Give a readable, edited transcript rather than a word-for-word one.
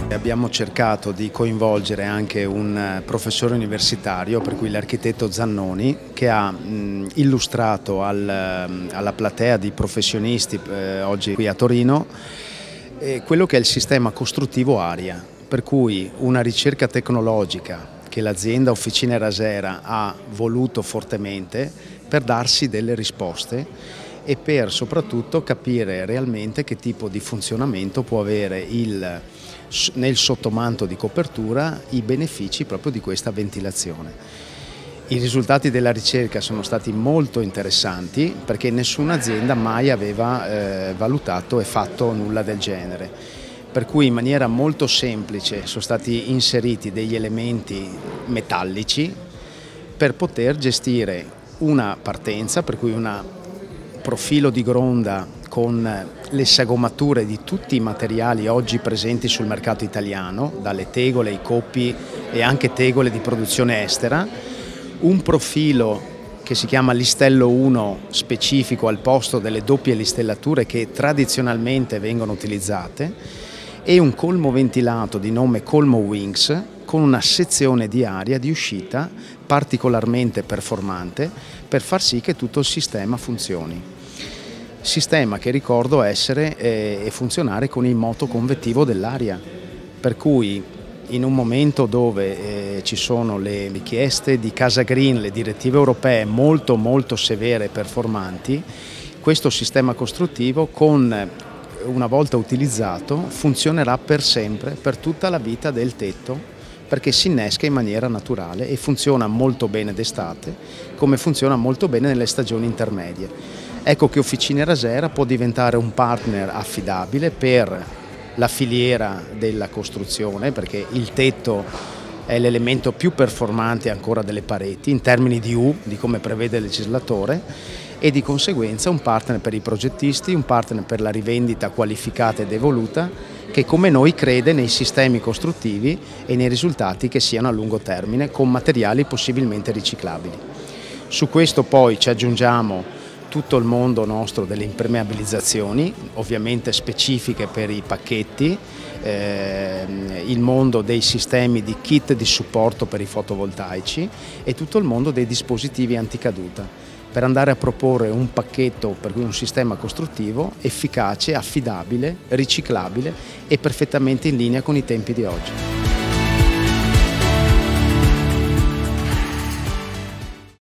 Abbiamo cercato di coinvolgere anche un professore universitario, per cui l'architetto Zannoni, che ha illustrato alla platea di professionisti oggi qui a Torino quello che è il sistema costruttivo ARIA, per cui una ricerca tecnologica che l'azienda Officine Rasera ha voluto fortemente per darsi delle risposte e per soprattutto capire realmente che tipo di funzionamento può avere nel sottomanto di copertura i benefici proprio di questa ventilazione. I risultati della ricerca sono stati molto interessanti perché nessuna azienda mai aveva valutato e fatto nulla del genere. Per cui in maniera molto semplice sono stati inseriti degli elementi metallici per poter gestire una partenza, per cui un profilo di gronda con le sagomature di tutti i materiali oggi presenti sul mercato italiano, dalle tegole, i coppi e anche tegole di produzione estera, un profilo che si chiama listello 1 specifico al posto delle doppie listellature che tradizionalmente vengono utilizzate e un colmo ventilato di nome Colmo Wings con una sezione di aria di uscita particolarmente performante per far sì che tutto il sistema funzioni. Sistema che ricordo essere e funzionare con il moto convettivo dell'aria, per cui in un momento dove ci sono le richieste di Casa Green, le direttive europee molto severe e performanti, questo sistema costruttivo una volta utilizzato funzionerà per sempre, per tutta la vita del tetto, perché si innesca in maniera naturale e funziona molto bene d'estate, come funziona molto bene nelle stagioni intermedie. Ecco che Officine Rasera può diventare un partner affidabile per la filiera della costruzione, perché il tetto è l'elemento più performante ancora delle pareti in termini di U, di come prevede il legislatore, e di conseguenza un partner per i progettisti, un partner per la rivendita qualificata ed evoluta, che come noi crede nei sistemi costruttivi e nei risultati che siano a lungo termine con materiali possibilmente riciclabili. Su questo poi ci aggiungiamo tutto il mondo nostro delle impermeabilizzazioni, ovviamente specifiche per i pacchetti, il mondo dei sistemi di kit di supporto per i fotovoltaici e tutto il mondo dei dispositivi anticaduta, per andare a proporre un pacchetto, per cui un sistema costruttivo efficace, affidabile, riciclabile e perfettamente in linea con i tempi di oggi.